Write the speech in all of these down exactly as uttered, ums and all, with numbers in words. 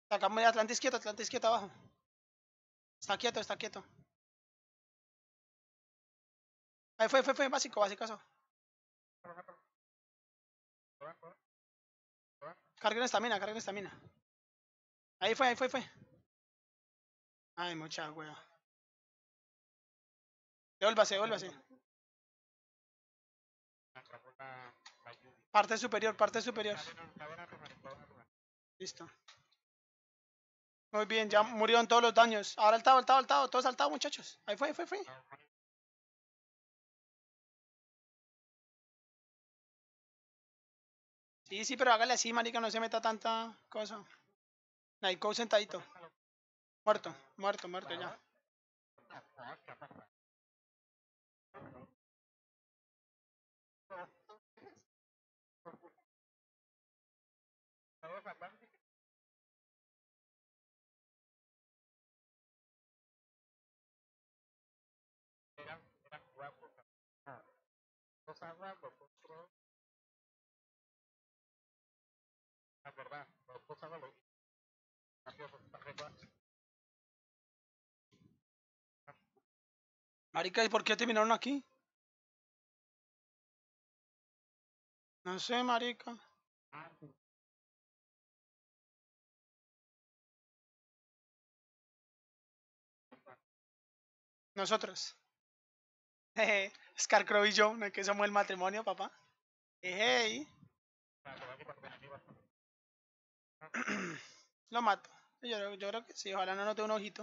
Sacamos Atlantis quieto, Atlantis quieto abajo. Está quieto, está quieto. Ahí fue, fue, fue, básico, básico eso. Carguen estamina, carguen estamina. Ahí fue, ahí fue, fue. Ay, mucha wea. Devuélvase, devuélvase. Parte superior, parte superior. Listo. Muy bien, ya murieron todos los daños. Ahora altado, altado, altado, todos saltados, muchachos. Ahí fue, ahí fue, fue. Sí, sí, pero hágale así, marica, no se meta tanta cosa. Naiko sentadito. Muerto, muerto, muerto ya. Marica, ¿y por qué terminaron aquí? No sé, marica. Nosotros. Jeje, Scarecrow y yo, no es que somos el matrimonio, papá. Hey. Lo mato. Yo, yo creo que sí, ojalá no note un ojito.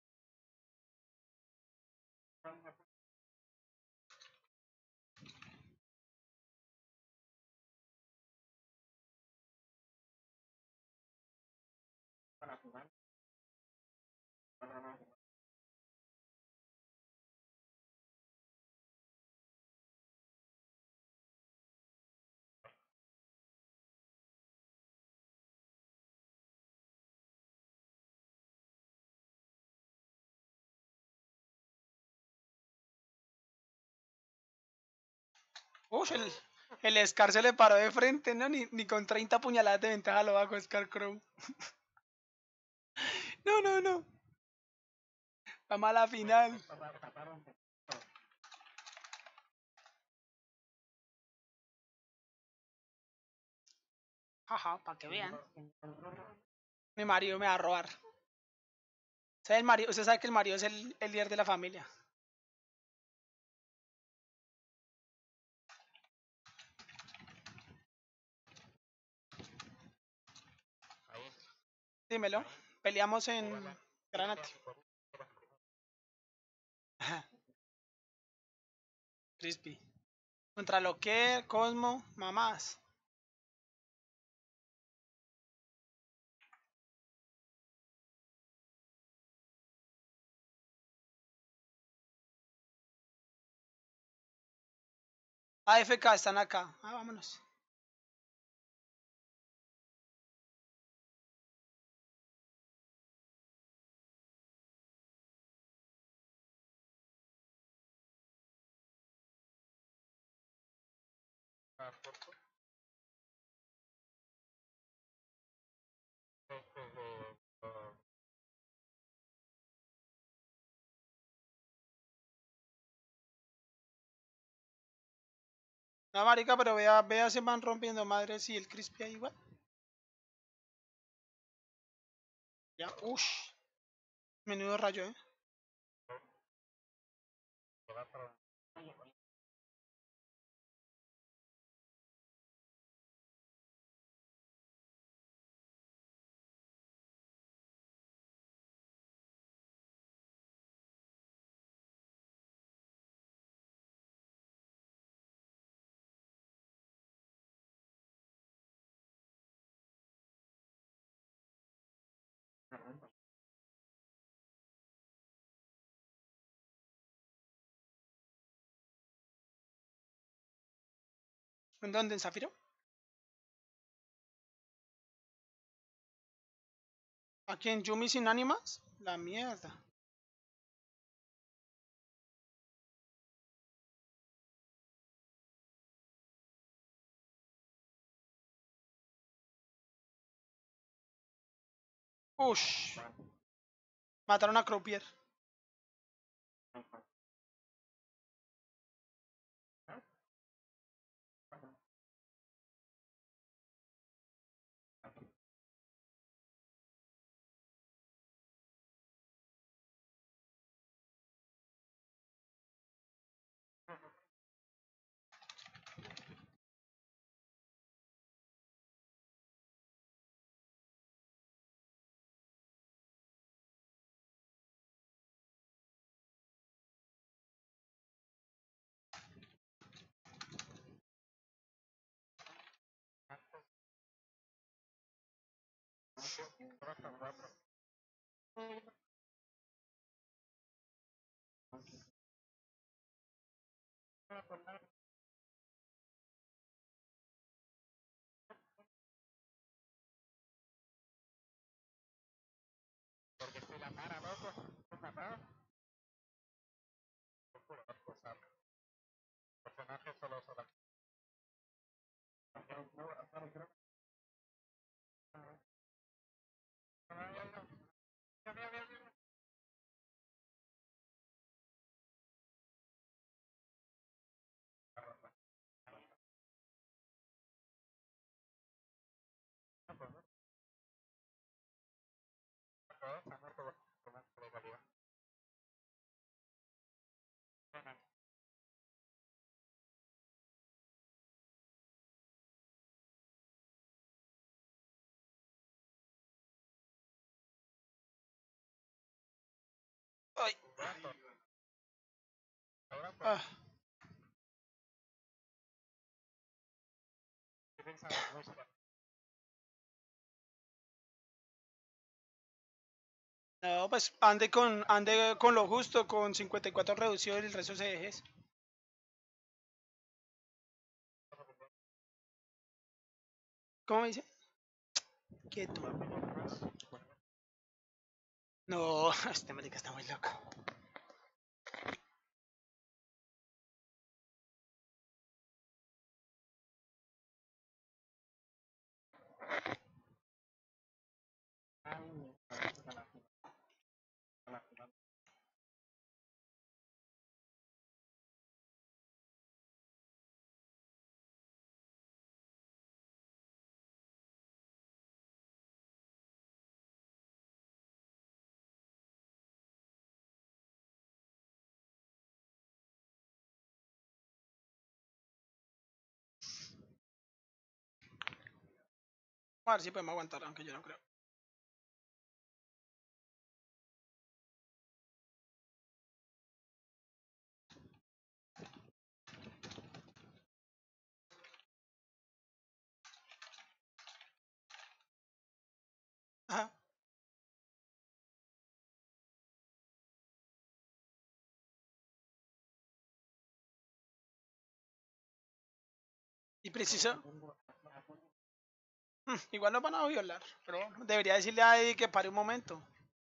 Uy, el, el Scar se le paró de frente, ¿no? Ni, ni con treinta puñaladas de ventaja lo bajo Scarecrow. No, no, no. Vamos a la final. Ajá, para que vean. Mi marido me va a robar. ¿Sabe el marido? Usted sabe que el marido es el, el líder de la familia. Dímelo. Peleamos en Granate. Crispy. Contra Loquer, Cosmo, mamás. A F K están acá. Ah, vámonos. No, marica, pero vea, vea, se van rompiendo madres y el Crispy ahí igual. Ya, uff. Menudo rayo, eh. ¿En dónde? ¿En Zafiro? ¿Aquí en Yumi sin ánimas? La mierda. Ush. Mataron a Croupier. Ay. Ah. No, pues ande con, ande con lo justo, con cincuenta y cuatro reducido y el resto se dejes. ¿Cómo me dice? Quieto. No, este marica está muy loco. A ver si podemos aguantar, aunque yo no creo. Ajá. Y preciso. Mm, igual nos van a violar, pero debería decirle a Eddie que pare un momento.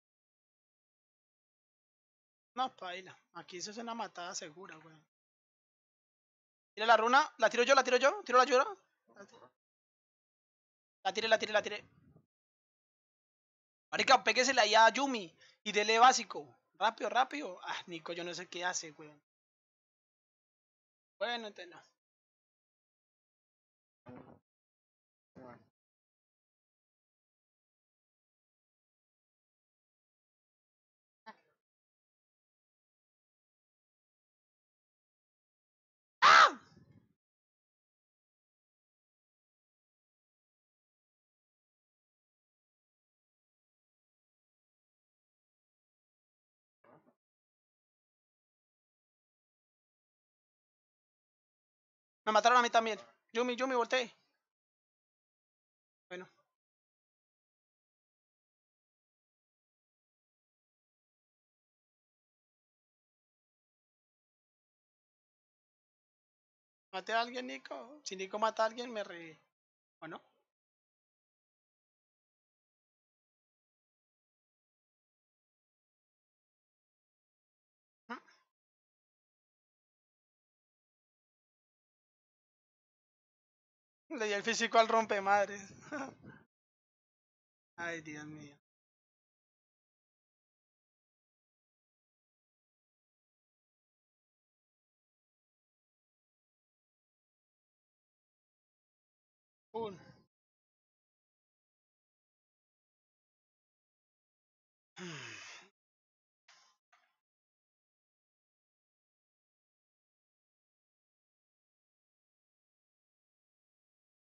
No, paila. Aquí eso es una matada segura, weón. Tira la runa, la tiro yo, la tiro yo, tiro la ayuda. La tiré, la tiré, la tiré. Marica, péguesela ahí a Yumi y dele básico. Rápido, rápido. Ah, Nico, yo no sé qué hace, weón. Bueno, entonces no. ¡Ah! Me mataron a mí también. Yumi, Yumi, volteé. Bueno, maté a alguien, Nico. Si Nico mata a alguien, me re... Bueno. Le di el físico al rompemadres. Ay, Dios mío. Un.